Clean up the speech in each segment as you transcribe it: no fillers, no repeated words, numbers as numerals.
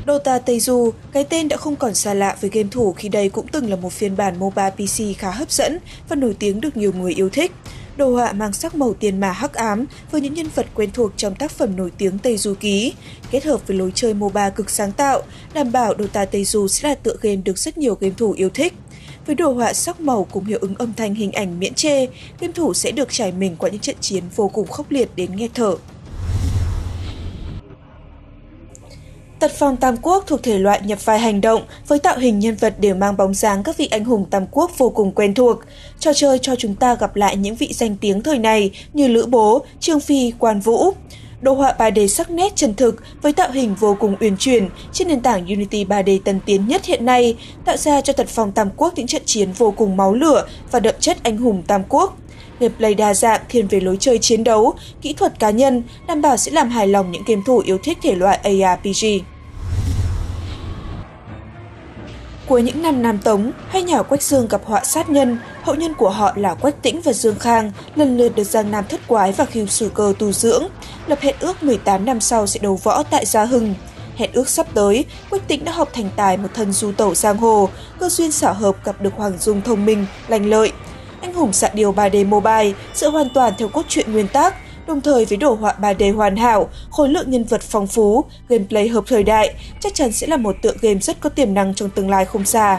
Dota Taizu, cái tên đã không còn xa lạ với game thủ khi đây cũng từng là một phiên bản MOBA PC khá hấp dẫn và nổi tiếng được nhiều người yêu thích. Đồ họa mang sắc màu tiền mà hắc ám với những nhân vật quen thuộc trong tác phẩm nổi tiếng Taizu ký, kết hợp với lối chơi MOBA cực sáng tạo, đảm bảo Dota Taizu sẽ là tựa game được rất nhiều game thủ yêu thích. Với đồ họa sắc màu cùng hiệu ứng âm thanh hình ảnh miễn chê, game thủ sẽ được trải mình qua những trận chiến vô cùng khốc liệt đến nghẹt thở. Tật phong Tam Quốc thuộc thể loại nhập vai hành động, với tạo hình nhân vật đều mang bóng dáng các vị anh hùng Tam Quốc vô cùng quen thuộc. Trò chơi cho chúng ta gặp lại những vị danh tiếng thời này như Lữ Bố, Trương Phi, Quan Vũ. Đồ họa 3D sắc nét chân thực với tạo hình vô cùng uyển chuyển trên nền tảng Unity 3D tân tiến nhất hiện nay, tạo ra cho Tật phong Tam Quốc những trận chiến vô cùng máu lửa và đậm chất anh hùng Tam Quốc. Gameplay đa dạng thiên về lối chơi chiến đấu, kỹ thuật cá nhân, đảm bảo sẽ làm hài lòng những game thủ yêu thích thể loại ARPG. Cuối những năm Nam Tống, hai nhà Quách Dương gặp họa sát nhân, hậu nhân của họ là Quách Tĩnh và Dương Khang lần lượt được Giang Nam Thất Quái và Khưu Sử Cơ tu dưỡng, lập hẹn ước 18 năm sau sẽ đấu võ tại Gia Hưng. Hẹn ước sắp tới, Quách Tĩnh đã học thành tài một thân du tẩu giang hồ, cơ duyên xảo hợp gặp được Hoàng Dung thông minh, lành lợi. Anh hùng xạ điêu 3D Mobile dựa hoàn toàn theo cốt truyện nguyên tác, đồng thời với đồ họa 3D hoàn hảo, khối lượng nhân vật phong phú, gameplay hợp thời đại, chắc chắn sẽ là một tựa game rất có tiềm năng trong tương lai không xa.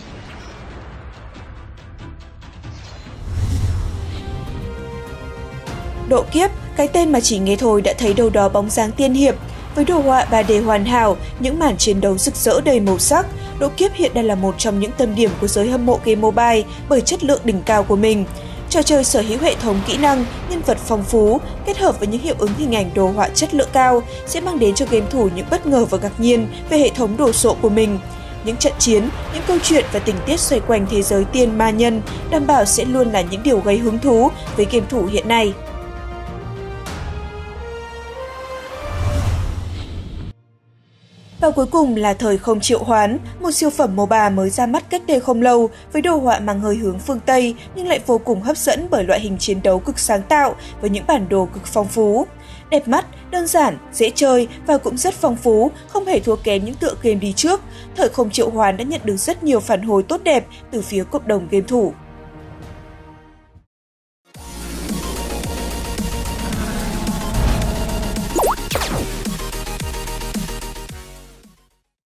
Độ Kiếp, cái tên mà chỉ nghe thôi đã thấy đâu đó bóng dáng tiên hiệp. Với đồ họa 3D hoàn hảo, những màn chiến đấu rực rỡ đầy màu sắc, Độ Kiếp hiện đang là một trong những tâm điểm của giới hâm mộ game mobile bởi chất lượng đỉnh cao của mình. Trò chơi sở hữu hệ thống kỹ năng, nhân vật phong phú, kết hợp với những hiệu ứng hình ảnh đồ họa chất lượng cao sẽ mang đến cho game thủ những bất ngờ và ngạc nhiên về hệ thống đồ sộ của mình. Những trận chiến, những câu chuyện và tình tiết xoay quanh thế giới tiên ma nhân đảm bảo sẽ luôn là những điều gây hứng thú với game thủ hiện nay. Và cuối cùng là Thời Không Triệu Hoán, một siêu phẩm MOBA mới ra mắt cách đây không lâu với đồ họa mang hơi hướng phương Tây nhưng lại vô cùng hấp dẫn bởi loại hình chiến đấu cực sáng tạo với những bản đồ cực phong phú. Đẹp mắt, đơn giản, dễ chơi và cũng rất phong phú, không hề thua kém những tựa game đi trước. Thời Không Triệu Hoán đã nhận được rất nhiều phản hồi tốt đẹp từ phía cộng đồng game thủ.